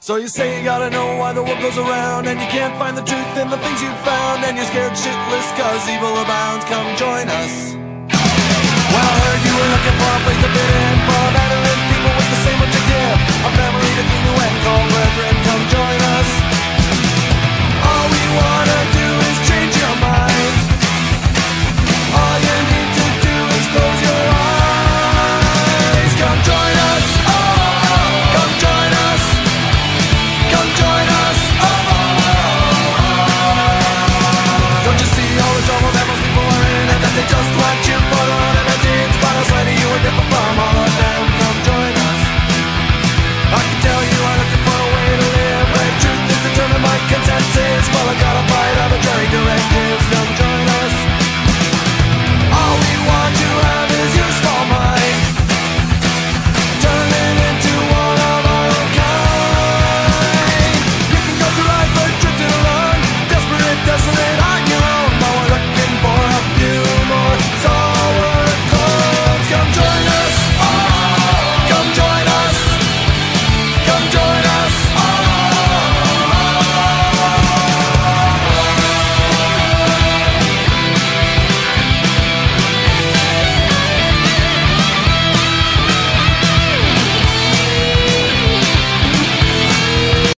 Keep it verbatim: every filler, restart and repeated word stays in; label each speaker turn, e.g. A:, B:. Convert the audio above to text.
A: So you say you gotta know why the world goes around, and you can't find the truth in the things you found, and you're scared shitless cause evil abounds. Come join us. Well, I heard you were looking for a place to fit in, for a veteran people with the same what you give, a family to clean you and call brethren. Come join us. All we wanna do is change your mind. All you need to do is close your eyes. Come join us. Oh, come join us. Come join us. Oh, don't you see all the trouble that most people are in, and that they just want you for the run, and that they inspire us like you are different from all of them. Come join us. I can tell you are looking for a way to live, where truth is determined by consensus. Well, I gotta fight arbitrary directives. Come